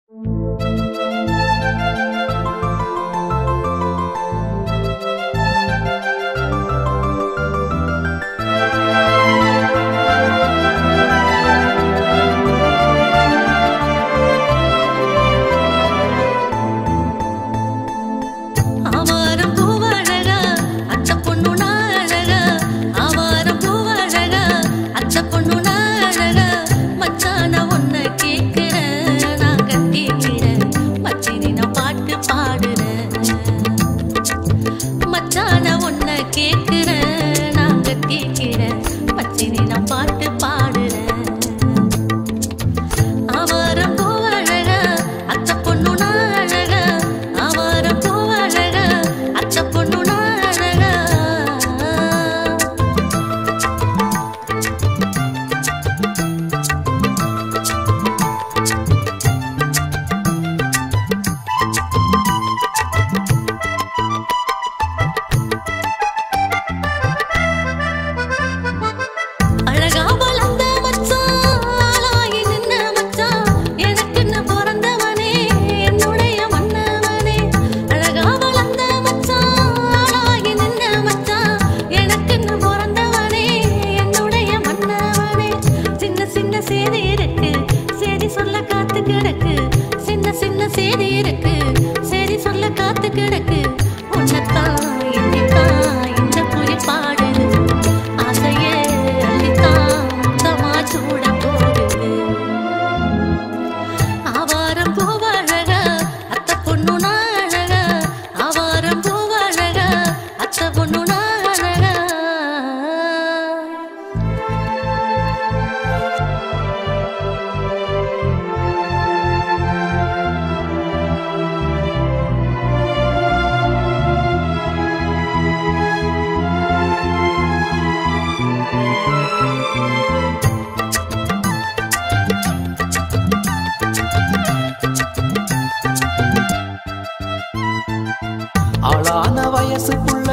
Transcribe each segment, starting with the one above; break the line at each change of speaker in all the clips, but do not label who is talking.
ஆளான வயசுக்குள்ள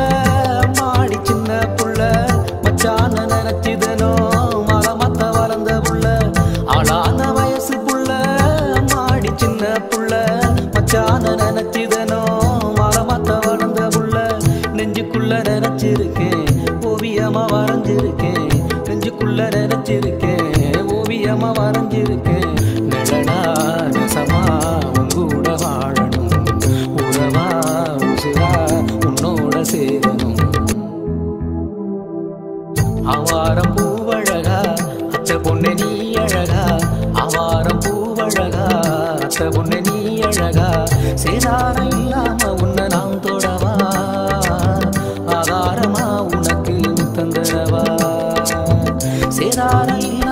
மாடி சின்ன புள்ள மச்சான நினைச்சிதனோ மரமத்த வளர்ந்த புள்ள. ஆளான வயசுக்குள்ள மாடி சின்ன புள்ள மச்சான நினைச்சிதனோ மரமத்த வளர்ந்த புள்ள. நெஞ்சுக்குள்ள நினைச்சிருக்கேன் ஓவியமா வரைஞ்சிருக்கேன், நெஞ்சுக்குள்ள நினைச்சிருக்கேன் ஓவியமா வரைஞ்சிருக்கேன். நிழலா நெசமா உங்கூட வாழணும், உறவா உசுரா உன்னோட சேரணும். ஆவாரம் பூவழகா அத்த பொண்ணு நீ அழகா, ஆவாரம் பூவழகா அத்த பொண்ணு நீ அழகா. சேதாரம் இல்லாம உன்னை நான் தொடவா, ஆதாரமா உனக்கு தந்தரவா. சேதாரம்